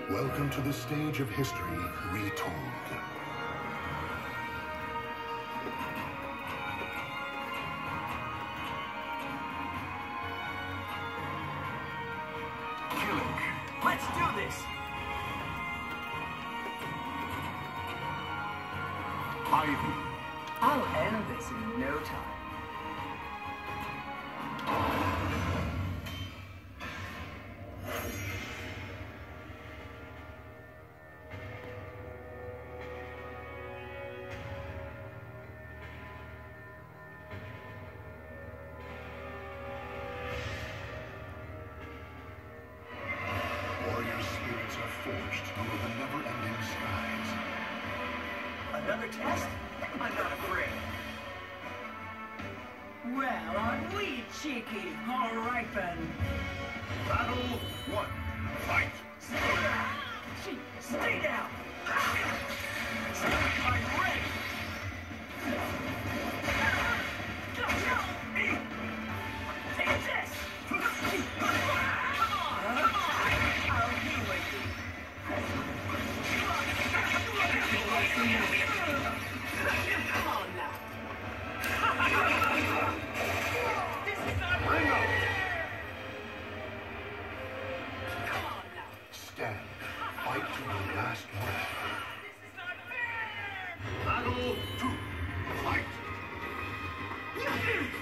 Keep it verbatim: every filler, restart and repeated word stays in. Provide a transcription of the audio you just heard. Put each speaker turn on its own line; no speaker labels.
Welcome to the stage of history retold.
Killing. Let's do this! Ivy.
I'll end this in no time.
Warrior spirits are forged under the never-ending skies.
Another test? I'm not afraid.
Well, aren't we cheeky? All right then.
Battle one. Fight.
Stay, stay down!
I'm ready.
Take this! Come on! Come on! I'll deal with you. Come on now. This is not fair! Come on now.
Stand. Fight to your last breath.
This is not fair!
Battle two. Fight.